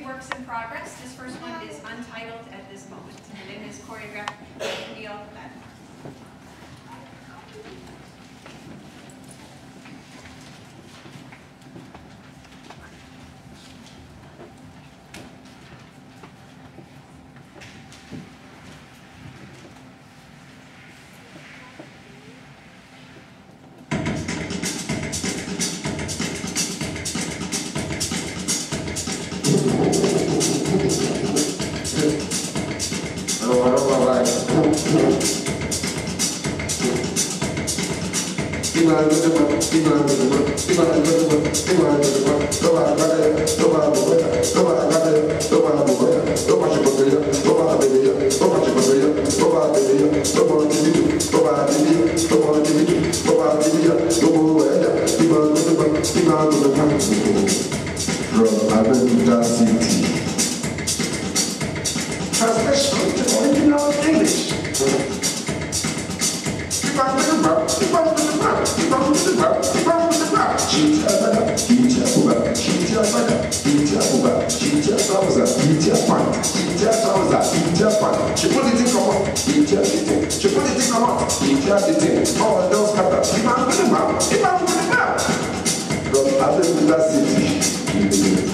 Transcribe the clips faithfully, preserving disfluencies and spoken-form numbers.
works in progress. This first one is untitled at this moment, and it is choreographed by Neil Ladner. Translation to original English. All those cutters. If I'm with the map, if I'm with the map. From Abeokuta City.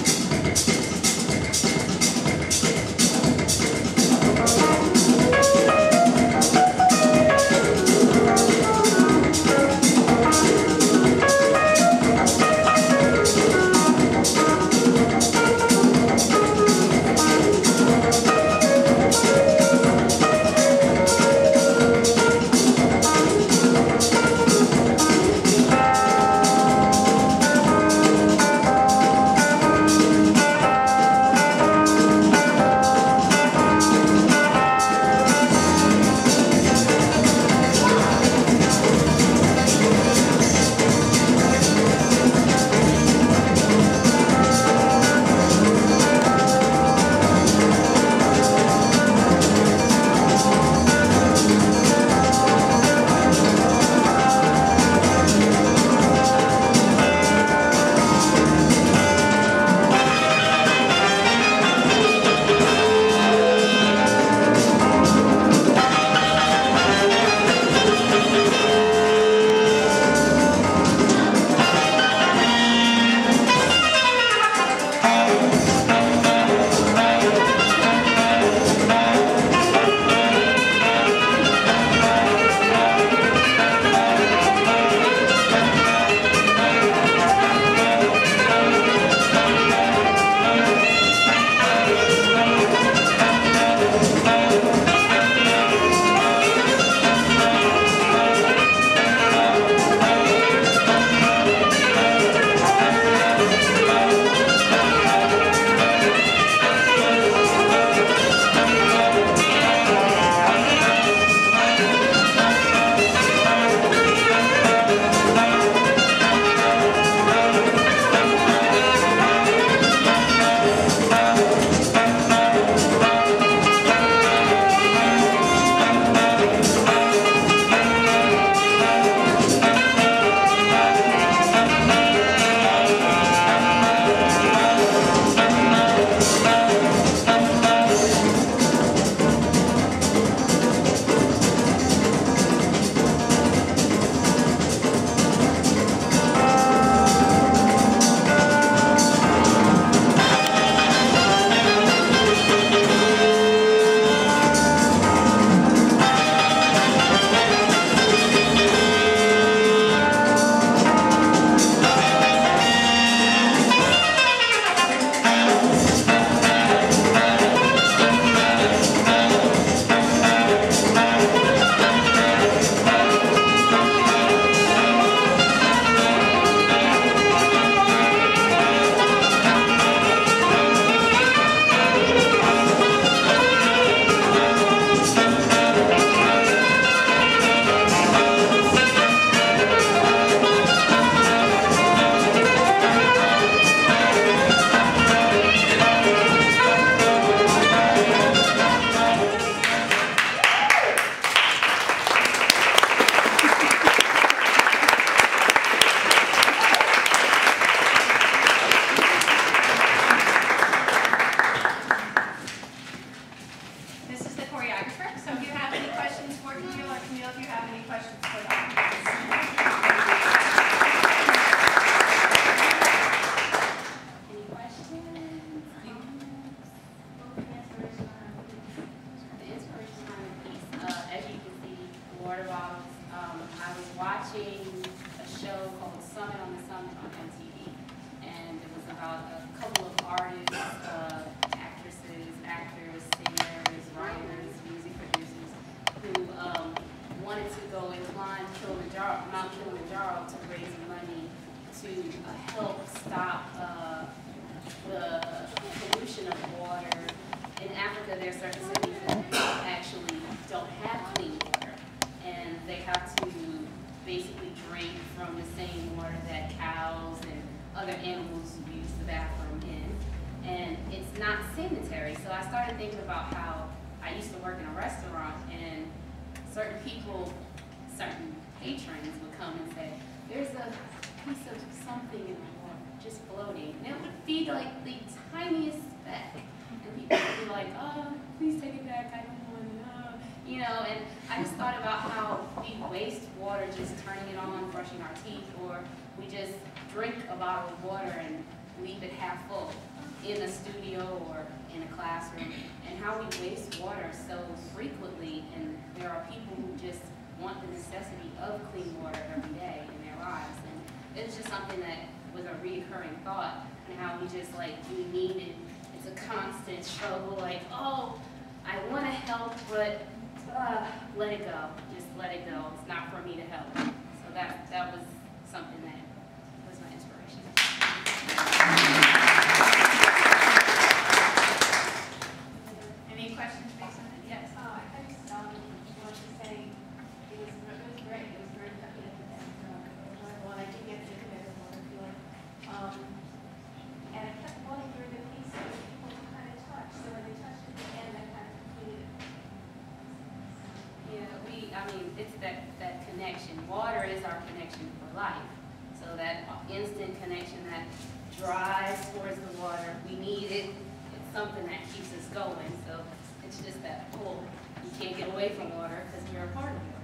not sanitary. So I started thinking about how I used to work in a restaurant, and certain people, certain patrons would come and say, there's a piece of something in the water just floating. And it would be like the tiniest speck. And people would be like, oh, please take it back, I don't want it. Oh. You know, and I just thought about how we waste water just turning it on, brushing our teeth, or we just drink a bottle of water and leave it half full in a studio or in a classroom, and how we waste water so frequently, and there are people who just want the necessity of clean water every day in their lives. And it's just something that was a reoccurring thought, and how we just like, we need it. It's a constant struggle, like, oh, I want to help, but uh, let it go. Just let it go. It's not for me to help. So that, that was something that was my inspiration. Any questions based on it? Yes. Oh, I just um, wanted to say it was, it was great. It was very effective and uh, enjoyable. And I did get sick of it and want to feel it. Um, and I kept going through the piece of people to kind of touch. So when they touched at the end, I kind of completed it. Yeah, we, I mean, it's that, that connection. Water is our connection for life. So that instant connection that drives towards the water, we need it. It's something that keeps us going. So it's just that pull. You can't get away from water because we're a part of it.